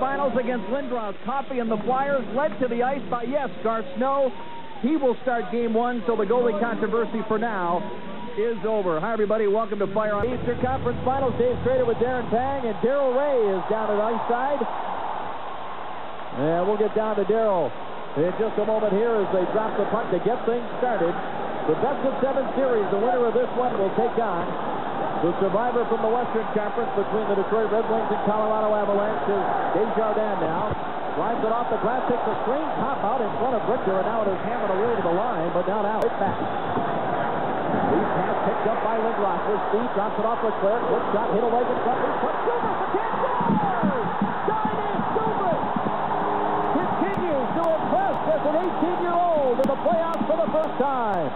finals against Lindros. Coffey and the Flyers led to the ice by, yes, Garth Snow. He will start game one, so the goalie controversy for now is over. Hi, everybody. Welcome to Fire on Eastern Conference Finals. Dave Strader with Darren Pang, and Darrell Ray is down at ice side. And we'll get down to Darrell in just a moment here as they drop the puck to get things started. The best-of-7 series, the winner of this one will take on the survivor from the Western Conference between the Detroit Red Wings and Colorado Avalanche is Desjardins now. Drives it off the glass, takes a strange hop out in front of Richter, and now it is hammered away to the line, but not out. Right back. Lead pass picked up by Lindros with speed, drops it off Leclerc. Good shot, hit a leg in front. Put Stuber for can't score! Johnny Stuber continues to impress as an 18-year-old in the playoffs for the first time.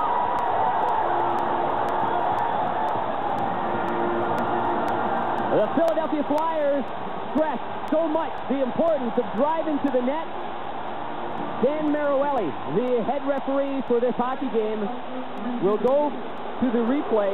The Philadelphia Flyers stress so much the importance of driving to the net. Dan Maruelli, the head referee for this hockey game, will go to the replay,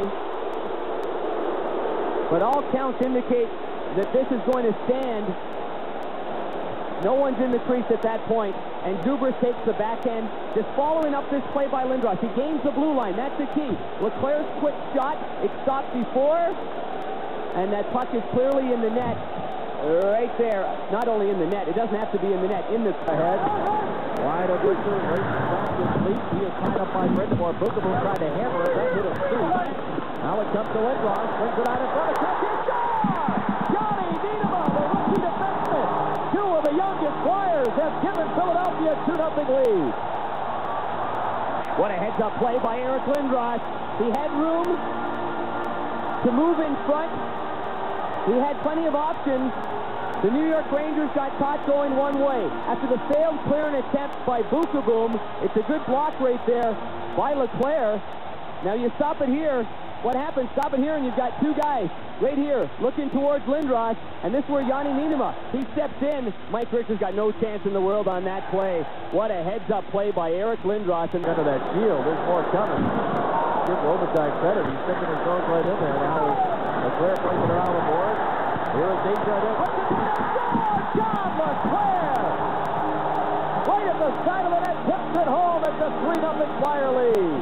but all counts indicate that this is going to stand. No one's in the crease at that point, and Dubras takes the backhand, just following up this play by Lindros. He gains the blue line. That's the key. Leclerc's quick shot, it stopped before, and that puck is clearly in the net. Right there. Not only in the net, it doesn't have to be in the net, in the ahead. Wide of Richter, racing back to his feet. He is tied up by Brindamore. Bookable tried to hammer it. That hit his feet. Now it comes to Lindros. Swings it out in front of catch. Score! Johnny Niedema, the rookie defenseman. Two of the youngest Flyers have given Philadelphia a 2-0 lead. What a heads-up play by Eric Lindros. He had room to move in front. He had plenty of options. The New York Rangers got caught going one way. After the failed clearing attempt by Boom, it's a good block right there by Leclerc. Now you stop it here. What happens? Stop it here, and you've got two guys right here looking towards Lindros, and this is where Johnny Niedema, he steps in. Mike Richards got no chance in the world on that play. What a heads-up play by Eric Lindros. And under that shield, there's more coming. Give Robitaille credit. He's sticking his nose right in there. Now Leclerc plays it around the board. Here is Desjardins. What's it going to score? John Leclerc! Right at the side of the net, tips it home. It's a 3-0 Flyer lead.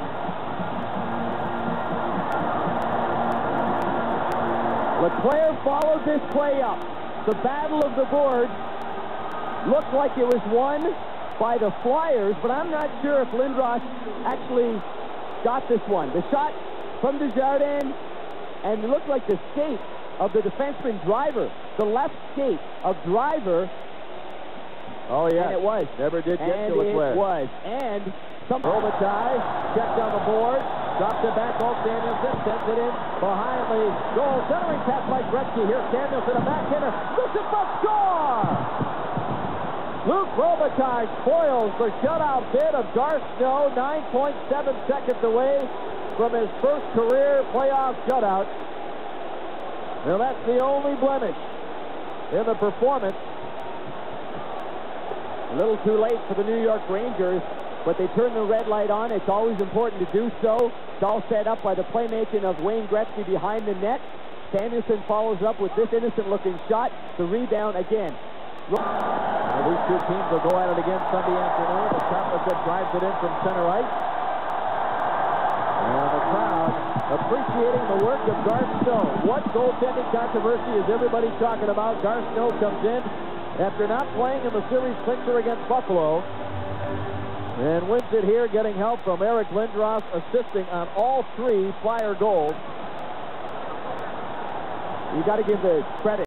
Leclerc followed this play up. The battle of the boards looked like it was won by the Flyers, but I'm not sure if Lindros actually got this one. The shot from Desjardins, and it looked like the skate of the defenseman Driver, the left skate of Driver. Oh, yeah. And it was. Never did get to Leclerc. It was. And Robitaille checked on the board, dropped it back off Danielson, sends it in behind the goal. Centering pass by Gretzky. Here's Danielson, a backhander. Lucifer score! Luc Robitaille spoils the shutout bid of Garth Snow, 9.7 seconds away from his first career playoff shutout. Now that's the only blemish in the performance. A little too late for the New York Rangers, but they turn the red light on. It's always important to do so. It's all set up by the playmaking of Wayne Gretzky behind the net. Samuelson follows up with this innocent-looking shot. The rebound again. These two teams will go at it again Sunday afternoon. The Championship drives it in from center ice. And the crowd appreciating the work of Garth Snow. What goaltending controversy is everybody talking about? Garth Snow comes in after not playing in the series clincher against Buffalo and wins it here, getting help from Eric Lindros, assisting on all three Flyer goals. You got to give the credit.